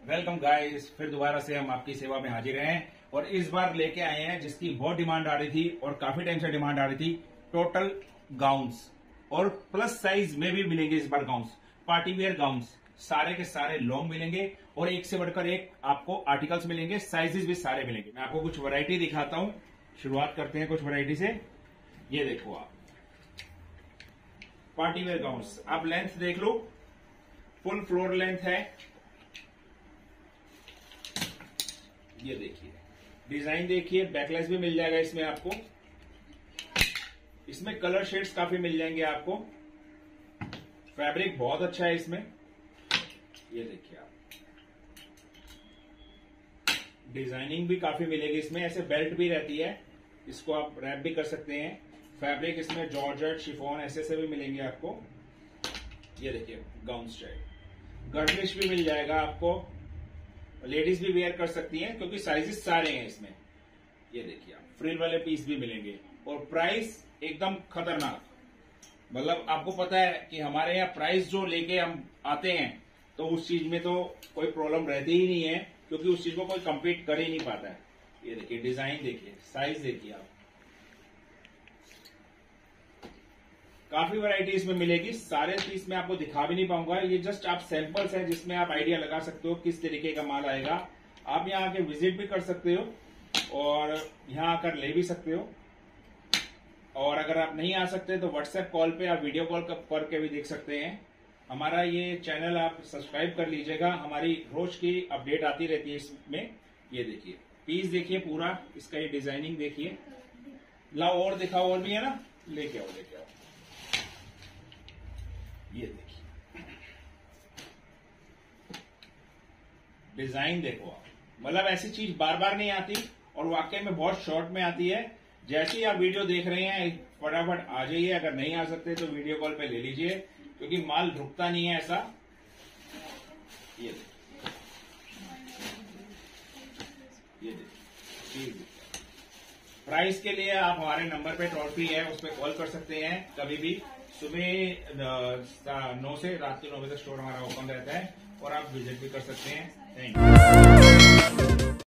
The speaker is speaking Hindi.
वेलकम गाइस, फिर दोबारा से हम आपकी सेवा में हाजिर हैं और इस बार लेके आए हैं जिसकी बहुत डिमांड आ रही थी और काफी टाइम से डिमांड आ रही थी। टोटल गाउन्स और प्लस साइज में भी मिलेंगे इस बार गाउन्स, पार्टी वेयर गाउन्स सारे के सारे लॉन्ग मिलेंगे और एक से बढ़कर एक आपको आर्टिकल्स मिलेंगे, साइजेस भी सारे मिलेंगे। मैं आपको कुछ वैरायटी दिखाता हूं। शुरुआत करते हैं कुछ वैरायटी से। ये देखो आप पार्टी वेयर गाउन्स, आप लेंथ देख लो, फुल फ्लोर लेंथ है। ये देखिए डिजाइन देखिए, बैकलेस भी मिल जाएगा इसमें आपको। इसमें कलर शेड्स काफी मिल जाएंगे आपको। फैब्रिक बहुत अच्छा है इसमें। ये देखिए आप, डिजाइनिंग भी काफी मिलेगी इसमें। ऐसे बेल्ट भी रहती है, इसको आप रैप भी कर सकते हैं। फैब्रिक इसमें जॉर्जेट, शिफॉन ऐसे से भी मिलेंगे आपको। ये देखिए गाउन स्टाइल, गर्लिश भी मिल जाएगा आपको। लेडीज भी वेयर कर सकती हैं क्योंकि साइजेस सारे हैं इसमें। ये देखिए आप, फ्रिल वाले पीस भी मिलेंगे और प्राइस एकदम खतरनाक। मतलब आपको पता है कि हमारे यहाँ प्राइस जो लेके हम आते हैं तो उस चीज में तो कोई प्रॉब्लम रहती ही नहीं है, क्योंकि उस चीज को कोई कम्पीट कर ही नहीं पाता है। ये देखिए डिजाइन देखिए, साइज देखिए आप, काफी वैरायटी इसमें मिलेगी। सारे पीस में आपको दिखा भी नहीं पाऊंगा, ये जस्ट आप सैंपल्स हैं जिसमें आप आइडिया लगा सकते हो किस तरीके का माल आएगा। आप यहाँ आके विजिट भी कर सकते हो और यहाँ आकर ले भी सकते हो। और अगर आप नहीं आ सकते तो व्हाट्सएप कॉल पे आप वीडियो कॉल करके भी देख सकते हैं। हमारा ये चैनल आप सब्सक्राइब कर लीजिएगा, हमारी रोज की अपडेट आती रहती है इसमें। ये देखिए पीस देखिए पूरा, इसका ये डिजाइनिंग देखिए। लाओ और दिखाओ, और भी है ना, लेके आओ लेके आओ। ये देखिए डिजाइन देखो आप, मतलब ऐसी चीज बार बार नहीं आती और वाकई में बहुत शॉर्ट में आती है। जैसे ही आप वीडियो देख रहे हैं फटाफट आ जाइए, अगर नहीं आ सकते तो वीडियो कॉल पे ले लीजिए क्योंकि माल रुकता नहीं है ऐसा। ये देखिए प्राइस के लिए आप हमारे नंबर पे टोल फ्री है, उस पर कॉल कर सकते हैं कभी भी। सुबह 9 से रात के 9 बजे तक स्टोर हमारा ओपन रहता है और आप विजिट भी कर सकते हैं। Thank you.